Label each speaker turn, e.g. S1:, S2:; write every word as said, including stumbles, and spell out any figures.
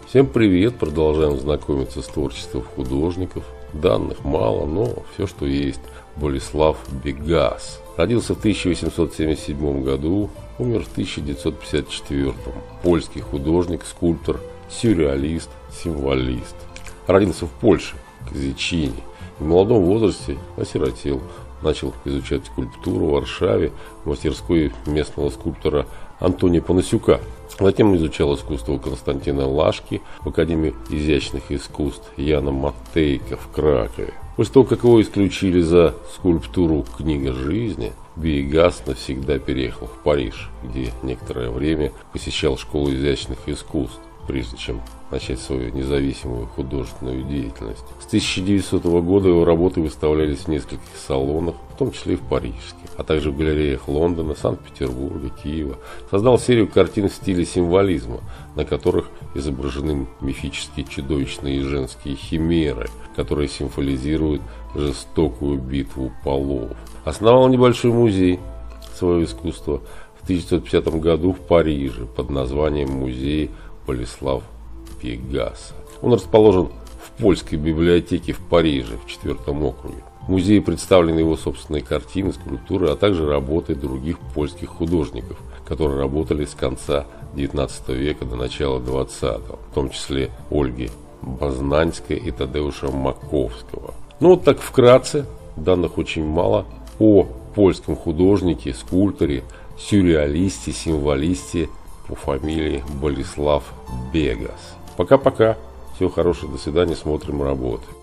S1: Всем привет! Продолжаем знакомиться с творчеством художников. Данных мало, но все, что есть. Болеслав Бегас. Родился в тысяча восемьсот семьдесят седьмом году, умер в тысяча девятьсот пятьдесят четвёртом. Польский художник, скульптор, сюрреалист, символист. Родился в Польше, в Козичине. В молодом возрасте осиротел. Начал изучать скульптуру в Варшаве, в мастерской местного скульптора Антония Панасюка. Затем изучал искусство Константина Лашки в Академии изящных искусств Яна Матейка в Кракове. После того, как его исключили за скульптуру «Книга жизни», Бегас навсегда переехал в Париж, где некоторое время посещал школу изящных искусств, прежде чем начать свою независимую художественную деятельность. С тысяча девятисотого года его работы выставлялись в нескольких салонах, в том числе и в парижских, а также в галереях Лондона, Санкт-Петербурга, Киева. Создал серию картин в стиле символизма, на которых изображены мифические чудовищные женские химеры, которые символизируют жестокую битву полов. Основал небольшой музей своего искусства в тысяча девятьсот пятидесятом году в Париже под названием «Музей Болеслав Бегаса». Он расположен в Польской библиотеке в Париже, в четвёртом округе. В музее представлены его собственные картины, скульптуры, а также работы других польских художников, которые работали с конца девятнадцатого века до начала двадцатого, в том числе Ольги Базнанской и Тадеуша Маковского. Ну вот так вкратце, данных очень мало о польском художнике, скульпторе, сюрреалисте, символисте по фамилии Болеслав Бегас. Пока-пока. Всего хорошего. До свидания. Смотрим работы.